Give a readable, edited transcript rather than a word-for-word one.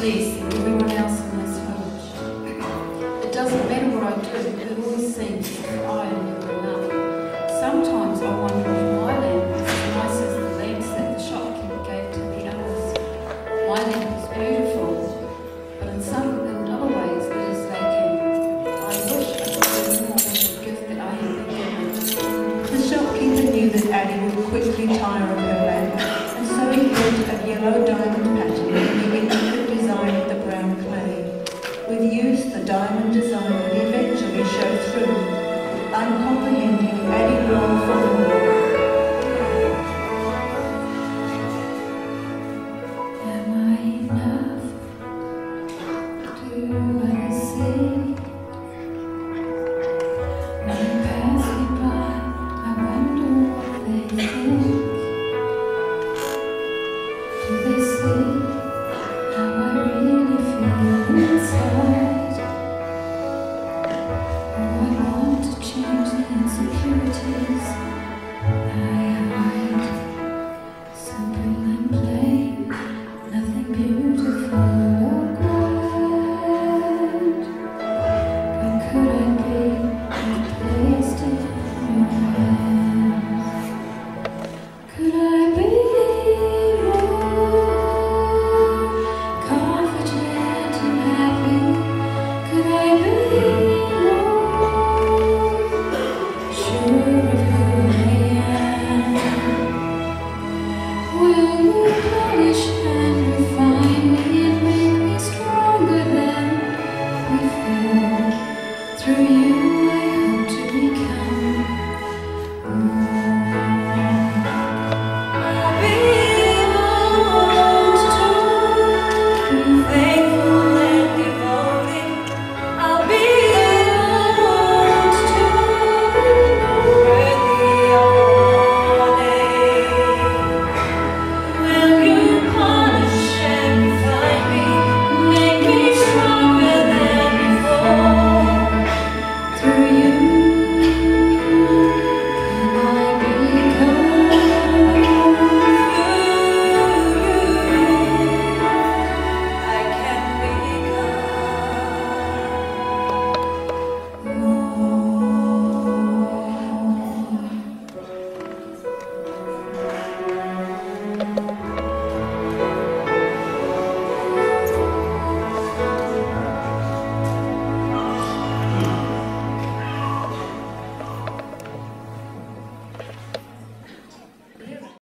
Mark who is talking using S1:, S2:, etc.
S1: bliss in everyone else in this village. It doesn't matter what I do, it always seems that I am never enough. Sometimes I wonder if my lamp is as nice as the lamps that the shopkeeper gave to the others. My lamp is beautiful, but in other ways it is lacking. I wish I could do more with the gift that I have been given.
S2: The shopkeeper knew that Adi would quickly tire of her